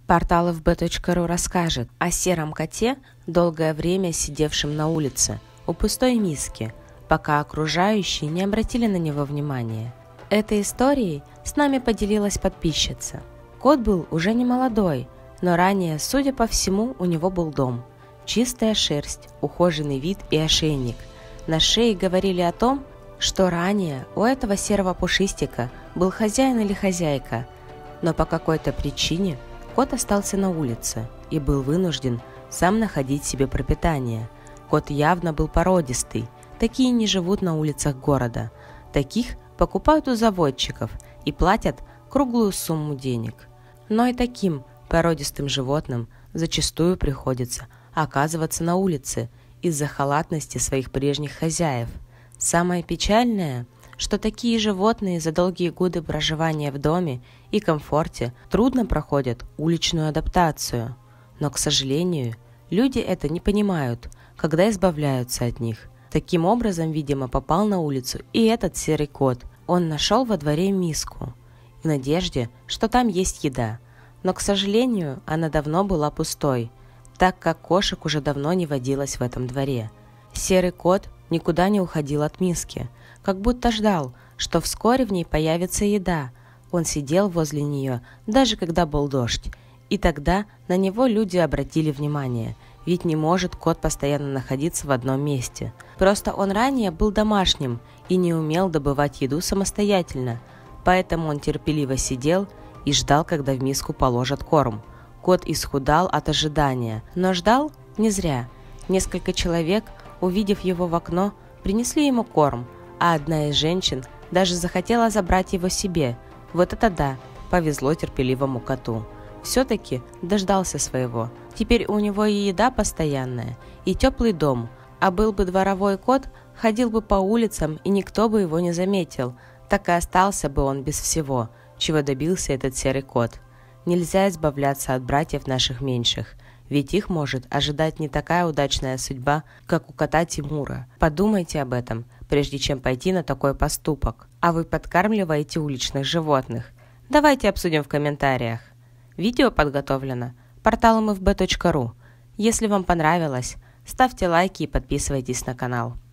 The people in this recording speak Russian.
Портал fb.ru расскажет о сером коте, долгое время сидевшем на улице, у пустой миски, пока окружающие не обратили на него внимания. Этой историей с нами поделилась подписчица. Кот был уже не молодой, но ранее, судя по всему, у него был дом. Чистая шерсть, ухоженный вид и ошейник. На шее говорили о том, что ранее у этого серого пушистика был хозяин или хозяйка, но по какой-то причине кот остался на улице и был вынужден сам находить себе пропитание. Кот явно был породистый, такие не живут на улицах города. Таких покупают у заводчиков и платят круглую сумму денег. Но и таким породистым животным зачастую приходится оказываться на улице из-за халатности своих прежних хозяев. Самое печальное, что такие животные за долгие годы проживания в доме и комфорте трудно проходят уличную адаптацию. Но, к сожалению, люди это не понимают, когда избавляются от них. Таким образом, видимо, попал на улицу и этот серый кот. Он нашел во дворе миску в надежде, что там есть еда. Но, к сожалению, она давно была пустой, так как кошек уже давно не водилось в этом дворе. Серый кот никуда не уходил от миски, как будто ждал, что вскоре в ней появится еда. Он сидел возле нее, даже когда был дождь. И тогда на него люди обратили внимание, ведь не может кот постоянно находиться в одном месте. Просто он ранее был домашним и не умел добывать еду самостоятельно, поэтому он терпеливо сидел и ждал, когда в миску положат корм. Кот исхудал от ожидания, но ждал не зря. Несколько человек, увидев его в окно, принесли ему корм, а одна из женщин даже захотела забрать его себе. Вот это да, повезло терпеливому коту. Все-таки дождался своего. Теперь у него и еда постоянная, и теплый дом. А был бы дворовой кот, ходил бы по улицам, и никто бы его не заметил. Так и остался бы он без всего, чего добился этот серый кот. Нельзя избавляться от братьев наших меньших, ведь их может ожидать не такая удачная судьба, как у кота Тимура. Подумайте об этом, прежде чем пойти на такой поступок. А вы подкармливаете уличных животных? Давайте обсудим в комментариях. Видео подготовлено порталом fb.ru. Если вам понравилось, ставьте лайки и подписывайтесь на канал.